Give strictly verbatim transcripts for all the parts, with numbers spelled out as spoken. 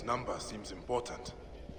number seems important.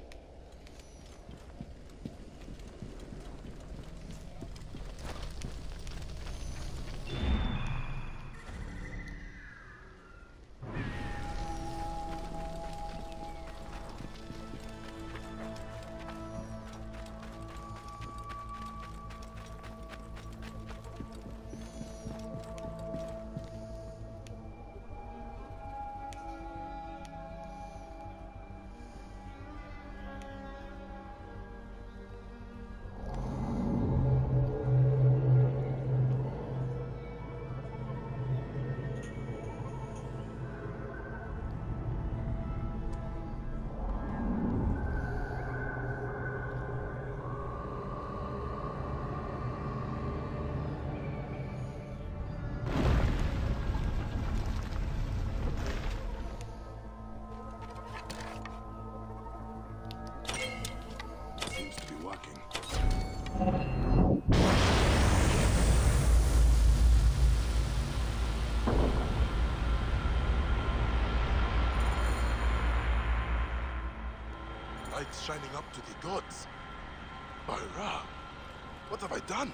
Lights shining up to the gods. By Ra, what have I done?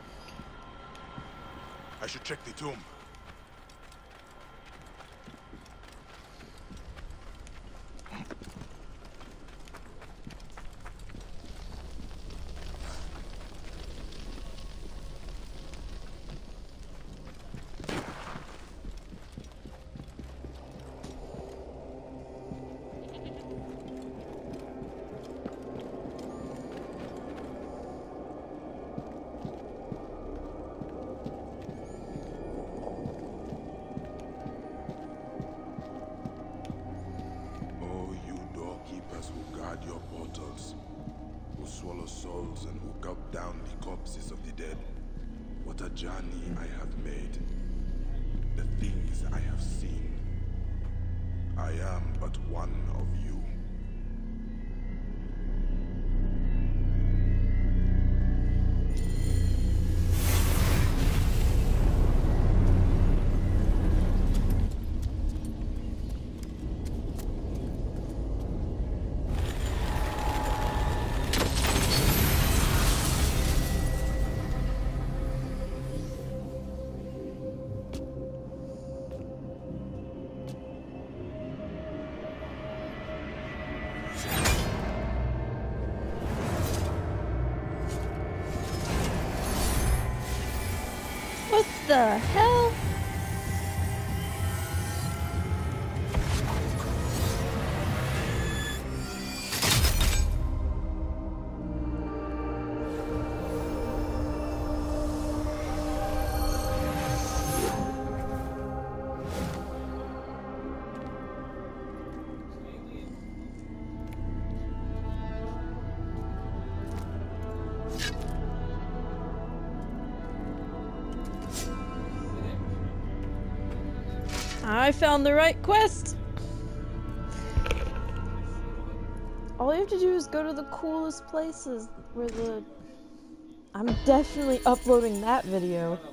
I should check the tomb. Your portals, who swallow souls and who gulp down the corpses of the dead. What a journey I have made. The things I have seen. I am but one of you. What the hell? I found the right quest! All you have to do is go to the coolest places where the... I'm definitely uploading that video.